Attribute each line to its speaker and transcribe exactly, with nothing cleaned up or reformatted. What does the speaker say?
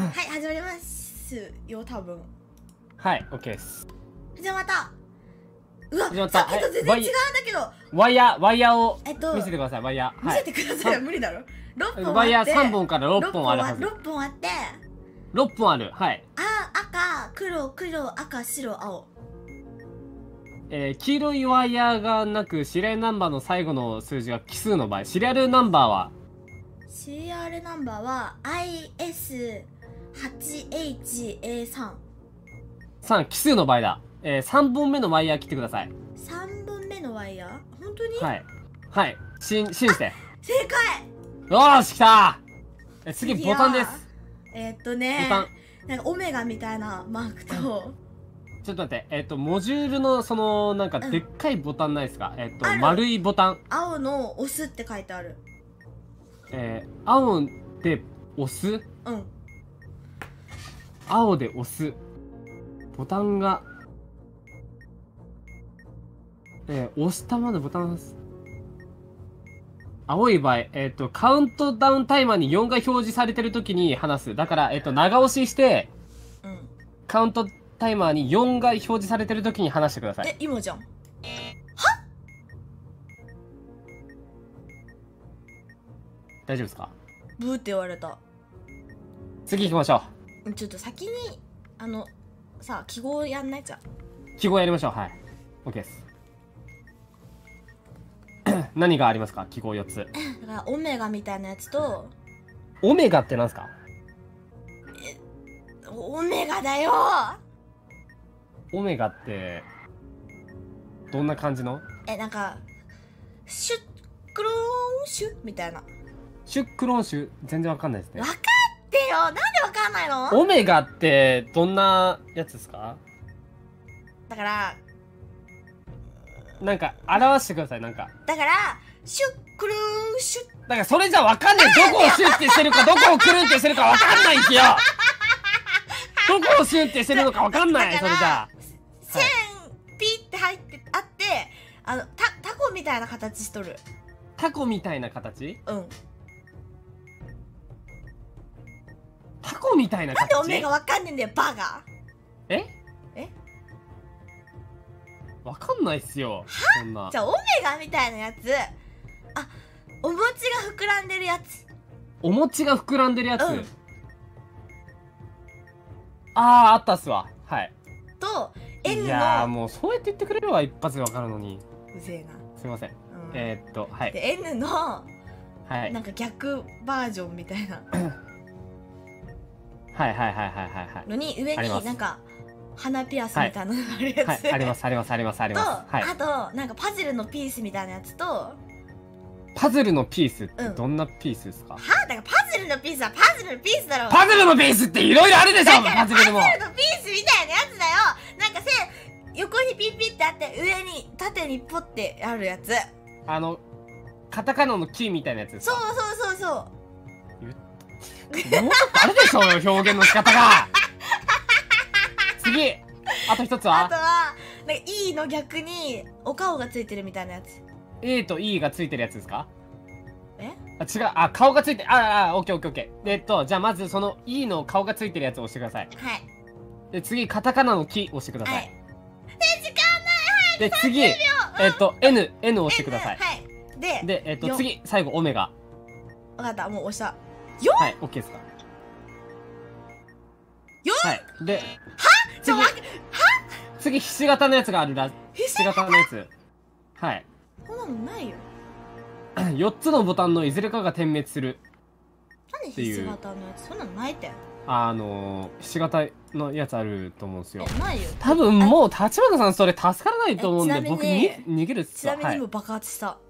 Speaker 1: はい始まりますよ多分。
Speaker 2: はい、オッケーです。
Speaker 1: 始まった。うわ、
Speaker 2: 始まった。
Speaker 1: さっきと全然違うんだけど。
Speaker 2: ワイヤー、ワイヤーを
Speaker 1: えっと
Speaker 2: 見せてください。ワイヤー。
Speaker 1: 見せてくださいは無理だろ。六本あって。
Speaker 2: ワイヤー三本から六本あるはず。
Speaker 1: 六本あって。
Speaker 2: 六本ある。はい。
Speaker 1: あ、赤、黒、黒、赤、白、青。
Speaker 2: えー、黄色いワイヤーがなく、シリアルナンバーの最後の数字が奇数の場合、シリアルナンバーは
Speaker 1: シリアルナンバーは アイエスはちエイチエーさん。
Speaker 2: さん、奇数の場合だ。えー、さんぼんめのワイヤー切ってください。
Speaker 1: さんぼんめのワイヤー本当に？
Speaker 2: はい。はい。しん、信じて。
Speaker 1: 正解。
Speaker 2: よーし、来たー。え、次、ボタンです。
Speaker 1: えー、っとね
Speaker 2: ボタン。
Speaker 1: なんかオメガみたいなマークと、
Speaker 2: ちょっと待って、えっ、ー、と、モジュールの、その、なんか、でっかいボタンないですか？うん、えっ、ー、と、丸いボタン。
Speaker 1: 青の押すって書いてある。
Speaker 2: えー、青で押す？
Speaker 1: うん。
Speaker 2: 青で押す。ボタンが、えー、押したままでボタンを押す。青い場合、えっ、ー、と、カウントダウンタイマーによんが表示されてるときに話す。だから、えっ、ー、と、長押しして、うん、カウントタイマーによんが表示されてるときに話してください。
Speaker 1: え、今じゃん。は？
Speaker 2: 大丈夫ですか？
Speaker 1: ブーって言われた。
Speaker 2: 次行きましょ
Speaker 1: う。ちょっと先に、あの、さあ、記号やんないじゃん。
Speaker 2: 記号やりましょう。はい。OK です。何がありますか？記号よっつ。だか
Speaker 1: ら、オメガみたいなやつと、
Speaker 2: オメガってなんですか？
Speaker 1: え、オメガだよ。
Speaker 2: オメガって、どんな感じの？
Speaker 1: え、なんか、シュックローンシュみたいな。
Speaker 2: シュックローンシュ全然わかんないですね。
Speaker 1: わかってよ。なんでわかんないの？
Speaker 2: オメガってどんなやつですか？
Speaker 1: だから
Speaker 2: なんか表してください。なんか
Speaker 1: だからシュックルーンシュッ。
Speaker 2: だからそれじゃわかんない。どこをシュッてしてるかどこをクルンってしてるかわかんないんすよ。どこをシュッてしてるのかわかんない。それじゃ
Speaker 1: 線ピッて入ってあって、あのタタコみたいな形しとる。
Speaker 2: タコみたいな形？
Speaker 1: うん。
Speaker 2: タコみたいな形？
Speaker 1: なんでオメガわかんねえんだよバカ。
Speaker 2: え
Speaker 1: え
Speaker 2: わかんないっすよ。そんな。
Speaker 1: じゃあオメガみたいなやつ。あ、お餅が膨らんでるやつ。
Speaker 2: お餅が膨らんでるやつ、うん、あああったっすわ。はい。
Speaker 1: と N の、
Speaker 2: いやーもうそうやって言ってくれれば一発でわかるのに。
Speaker 1: うぜえな。
Speaker 2: すいません、うん、えー、っとはい
Speaker 1: で N の
Speaker 2: はい
Speaker 1: なんか逆バージョンみたいな
Speaker 2: はいはいはいはいはいはい
Speaker 1: のに上になんか鼻ピアスみたいなのがあるやつ、はい
Speaker 2: はい、ありますありますありますあります。
Speaker 1: と、はい、あとなんかパズルのピースみたいなやつと。
Speaker 2: パズルのピースってどんなピースですか？うん、
Speaker 1: はあ、だからパズルのピースはパズルのピースだろう。
Speaker 2: パズルのピースっていろいろあるでしょ。パズルでも
Speaker 1: パズルのピースみたいなやつだよ。なんか線横にピッピッってあって上に縦にポッてあるやつ。あ
Speaker 2: のカタカナのキーみたいなやつですか？
Speaker 1: そうそうそうそう。
Speaker 2: もうちょっとあるでしょうよ表現の仕方が。次あと一つは
Speaker 1: あとはなんか E の逆にお顔がついてるみたいなやつ。
Speaker 2: A と E がついてるやつですか？
Speaker 1: え？
Speaker 2: あ、違う。あ、顔がついて、ああ、オッケーオッケーオッケー。えっと、じゃあまずその E の顔がついてるやつを押してください。
Speaker 1: はい。
Speaker 2: で、次、カタカナのキ押してください。はい。
Speaker 1: で、時間ない。
Speaker 2: で、次、えっと、N、N を押してください。
Speaker 1: はい。で、
Speaker 2: で、えっと、次、最後、オメガ。
Speaker 1: わかった、もう押した。よん？
Speaker 2: はい、オッケーですか？
Speaker 1: よん？
Speaker 2: はい。で、は？
Speaker 1: 次、は？
Speaker 2: 次、ひし形のやつがあるら、ひし形のやつ。はい。
Speaker 1: そんなのないよ。
Speaker 2: よっつのボタンのいずれかが点滅する。
Speaker 1: 何ひし形のやつ？そんなのないって。
Speaker 2: あのー、ひし形のやつあると思うんですよ。
Speaker 1: ないよ。
Speaker 2: 多分もう、立花さんそれ助からないと思うんで、僕に逃げるっす。
Speaker 1: ちなみに今爆発した。